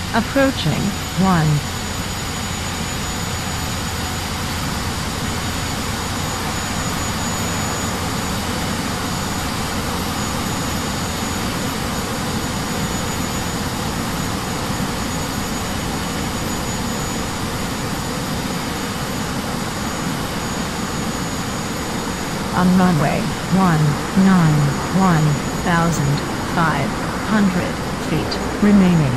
Approaching 1. On runway 191,500 feet remaining.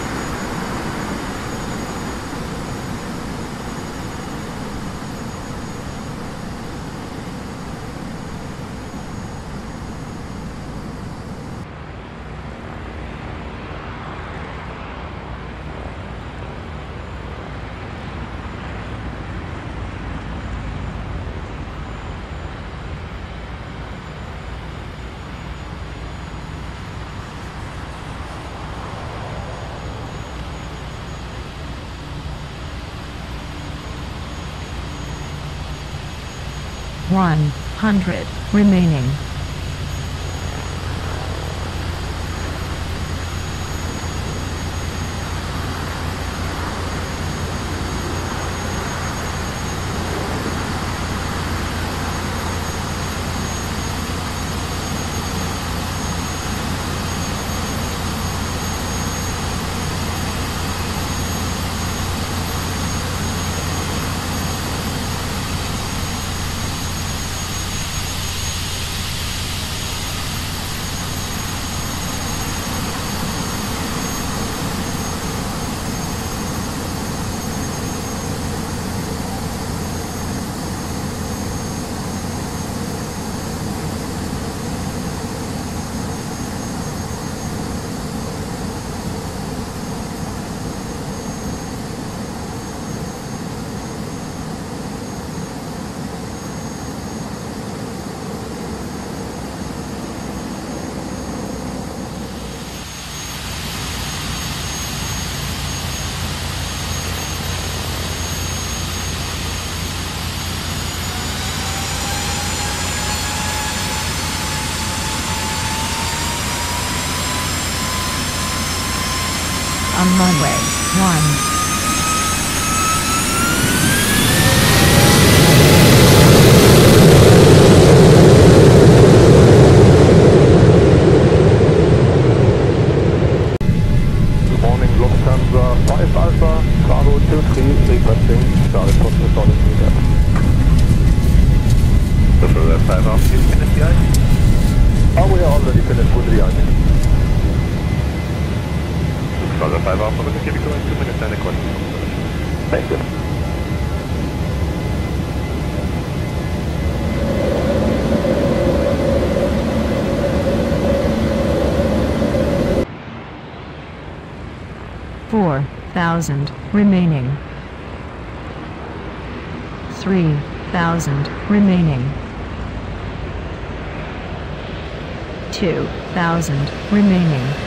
One hundred remaining. On runway 1. Good morning, Lufthansa 5 Alpha, Bravo 23, requesting Charlie Foster solid meter. Lufthansa 5 Alpha, you finished the ice? Oh, we are already finished with the ice. Lufthansa 5 Alpha, we can give you 2 minutes and a question. Thank you. Four thousand remaining. 3,000 remaining. 2,000 remaining.